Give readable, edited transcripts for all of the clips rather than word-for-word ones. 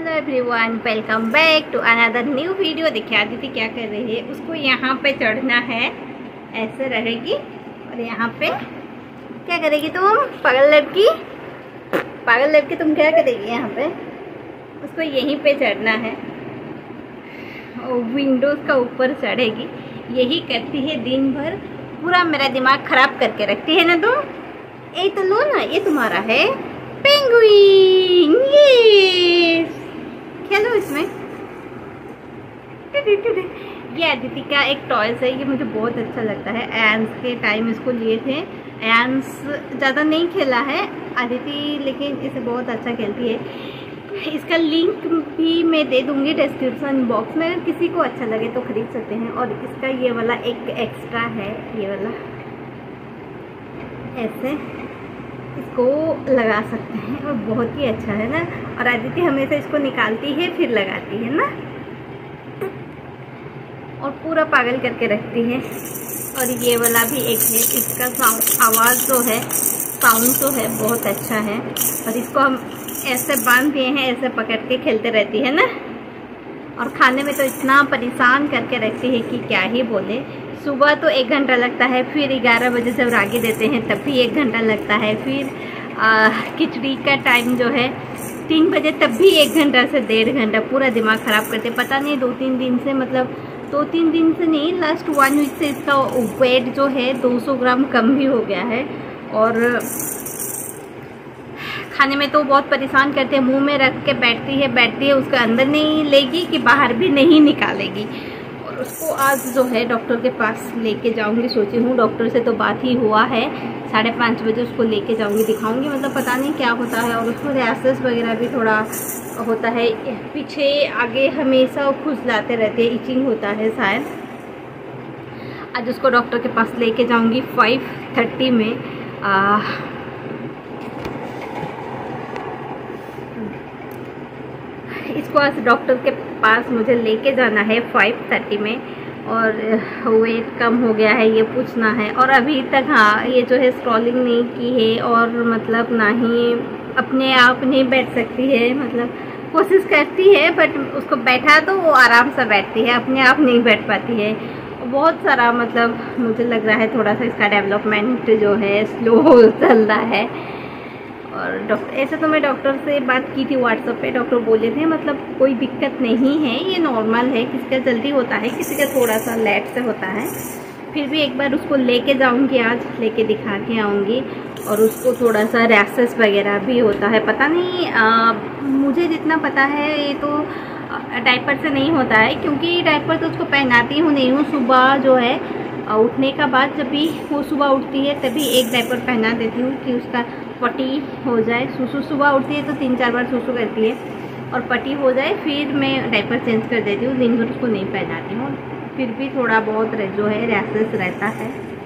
Hello everyone, welcome back to another new video. देखिए आदिति क्या कर रही है, उसको यहाँ पे चढ़ना है, ऐसे रहेगी और यहाँ पे क्या करेगी तुम? पागल लड़की तुम क्या करेगी? यहाँ पे उसको यहीं पे चढ़ना है और विंडोज का ऊपर चढ़ेगी। यही करती है दिन भर, पूरा मेरा दिमाग खराब करके रखती है ना तुम। ये तो लो ना, ये तुम्हारा है पेंगुइन, ये खेलो इसमें। ये आदिति का एक टॉयज है, ये मुझे बहुत अच्छा लगता है। एंस के टाइम इसको लिए थे। एंस ज़्यादा नहीं खेला है आदिति, लेकिन इसे बहुत अच्छा खेलती है। इसका लिंक भी मैं दे दूंगी डिस्क्रिप्शन बॉक्स में, अगर किसी को अच्छा लगे तो खरीद सकते हैं। और इसका ये वाला एक एक्स्ट्रा है, ये वाला ऐसे इसको लगा सकते हैं और बहुत ही अच्छा है ना। और आदिति हमेशा इसको निकालती है फिर लगाती है ना, और पूरा पागल करके रखती है। और ये वाला भी एक है, इसका आवाज़ जो है, साउंड जो है बहुत अच्छा है। और इसको हम ऐसे बांध दिए हैं, ऐसे पकड़ के खेलते रहती है ना। और खाने में तो इतना परेशान करके रखती है कि क्या ही बोले। सुबह तो 1 घंटा लगता है, फिर 11 बजे जब रागी देते हैं तब भी 1 घंटा लगता है, फिर खिचड़ी का टाइम जो है 3 बजे तब भी 1 घंटा से 1.5 घंटा। पूरा दिमाग ख़राब करते। पता नहीं 2-3 दिन से, मतलब 2-3 दिन से नहीं, लास्ट 1 वीक से इसका वेट जो है 200 ग्राम कम भी हो गया है। और खाने में तो बहुत परेशान करते हैं, मुंह में रख के बैठती है, उसको अंदर नहीं लेगी कि बाहर भी नहीं निकालेगी। और उसको आज जो है डॉक्टर के पास लेके जाऊंगी, सोची हूँ। डॉक्टर से तो बात ही हुआ है, 5:30 बजे उसको लेके जाऊंगी, दिखाऊंगी। मतलब पता नहीं क्या होता है। और उसको रैशेस वगैरह भी थोड़ा होता है, पीछे आगे हमेशा खुजलाते रहते हैं, इचिंग होता है शायद। आज उसको डॉक्टर के पास लेके जाऊंगी 5:30 में। इसको आज डॉक्टर के पास मुझे लेके जाना है 5:30 में। और वेट कम हो गया है ये पूछना है। और अभी तक हाँ, ये जो है स्क्रॉलिंग नहीं की है, और मतलब ना ही अपने आप नहीं बैठ सकती है। मतलब कोशिश करती है, बट उसको बैठा तो वो आराम से बैठती है, अपने आप नहीं बैठ पाती है। बहुत सारा मतलब मुझे लग रहा है थोड़ा सा इसका डेवलपमेंट जो है स्लो चल रहा है। और डॉक्टर, ऐसे तो मैं डॉक्टर से बात की थी व्हाट्सएप पे, डॉक्टर बोले थे मतलब कोई दिक्कत नहीं है, ये नॉर्मल है। किसी का जल्दी होता है, किसी का थोड़ा सा लेट से होता है। फिर भी एक बार उसको लेके जाऊंगी, आज लेके दिखा के आऊँगी। और उसको थोड़ा सा रैशेस वगैरह भी होता है, पता नहीं मुझे जितना पता है ये तो डायपर से नहीं होता है, क्योंकि डायपर तो उसको पहनाती हूँ नहीं हूँ। सुबह जो है उठने का बाद, जब भी वो सुबह उठती है तभी एक डायपर पहना देती हूँ कि उसका पटी हो जाए। सुसु सुबह उठती है तो 3-4 बार सुसु करती है, और पटी हो जाए फिर मैं डायपर चेंज कर देती हूँ। दिन भर उसको नहीं पहनाती हूँ। फिर भी थोड़ा बहुत जो है रैशेस रहता है।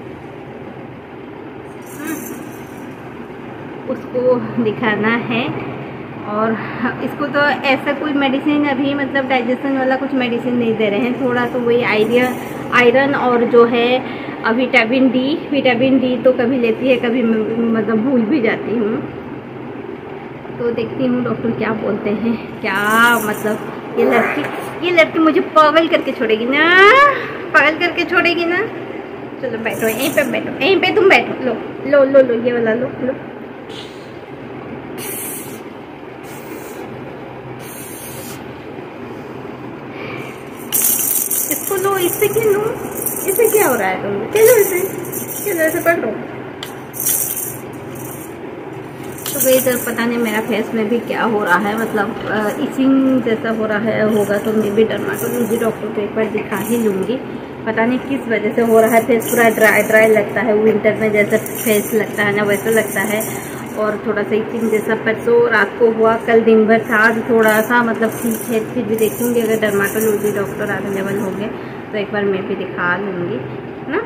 उसको दिखाना है। और इसको तो ऐसा कोई मेडिसिन अभी, मतलब डाइजेशन वाला कुछ मेडिसिन नहीं दे रहे हैं। थोड़ा तो वही आयरन और जो है विटामिन डी तो कभी लेती है, कभी मतलब भूल भी जाती हूँ। तो देखती हूँ डॉक्टर क्या बोलते हैं। क्या मतलब ये लड़की मुझे पागल करके छोड़ेगी ना, पागल करके छोड़ेगी ना। चलो बैठो, यहीं पे बैठो, यहीं पे तुम बैठो। लो लो लो लो, ये वाला लो लो। इसको लो, इससे क्यों लो? इससे क्या हो रहा है तुम? चलो ऐसे पकड़ो। तो गई इधर पता नहीं मेरा फेस में भी क्या हो रहा है, मतलब इचिंग जैसा हो रहा है, होगा तो मैं भी डर्माटोलॉजी डॉक्टर को एक बार दिखा ही लूँगी। पता नहीं किस वजह से हो रहा है। फेस पूरा ड्राई लगता है, विंटर में जैसा फेस लगता है ना वैसा लगता है। और थोड़ा सा इचिंग जैसा परसों रात को हुआ, कल दिन भर था, आज थोड़ा सा मतलब ठीक है। फिर भी देखूंगी, अगर डर्माटोलॉजी डॉक्टर अवेलेबल होंगे तो एक बार मैं भी दिखा लूँगी ना।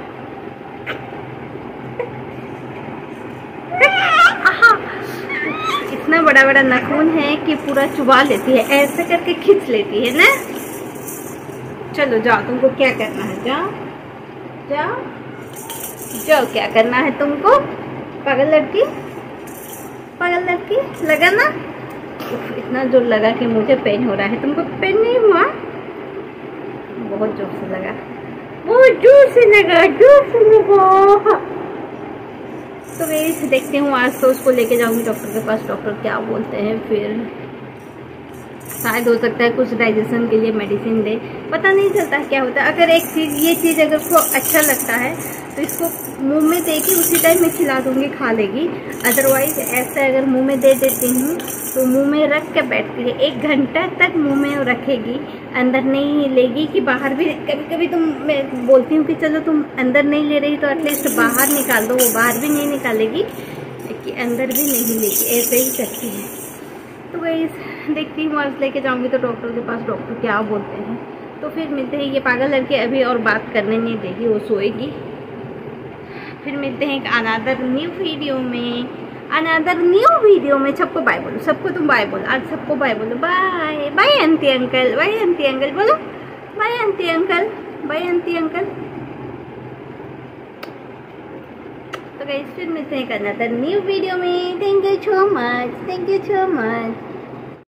इतना बड़ा बड़ा नाखून है कि पूरा चुबा लेती है, ऐसे करके खींच लेती है ना। चलो जाओ, तुमको क्या करना है, जाओ जाओ जाओ, क्या करना है तुमको? पागल लड़की लगा ना, इतना जोर लगा कि मुझे पेन हो रहा है। तुमको पेन नहीं हुआ? बहुत जोर से लगा, बहुत जोर से लगा, जोर से लगा। तो मैं देखती हूँ, आज तो उसको लेके जाऊंगी डॉक्टर के पास, डॉक्टर क्या बोलते हैं। फिर शायद हो सकता है कुछ डाइजेशन के लिए मेडिसिन दे, पता नहीं चलता क्या होता है। अगर एक चीज़, ये चीज़ अगर उसको अच्छा लगता है तो इसको मुंह में दे के उसी टाइम में खिला दूंगी, खा लेगी। अदरवाइज ऐसा अगर मुंह में दे देती हूँ तो मुंह में रख के बैठती है, 1 घंटा तक मुंह में रखेगी, अंदर नहीं लेगी कि बाहर भी। कभी कभी तो मैं बोलती हूँ कि चलो तुम अंदर नहीं ले रही तो एटलीस्ट बाहर निकाल दो, वो बाहर भी नहीं निकालेगी कि अंदर भी नहीं लेगी, ऐसे ही करती है। तो वही देखती हूँ, आज लेके जाऊंगी तो डॉक्टर के पास, डॉक्टर क्या बोलते हैं। तो फिर मिलते हैं। ये पागल लड़की अभी और बात करने नहीं देगी, वो सोएगी। फिर मिलते हैं एक अनदर न्यू वीडियो में, अनदर न्यू वीडियो में। सबको बाय बोलो, सबको तुम बाय बोलो, आज सबको बाय बोलो। Bye bye aunty uncle, bye aunty uncle बोलो, bye aunty uncle, bye aunty uncle. तो गाइस फिर मिलते हैं एक अनदर न्यू वीडियो में। Thank you so much, thank you so much.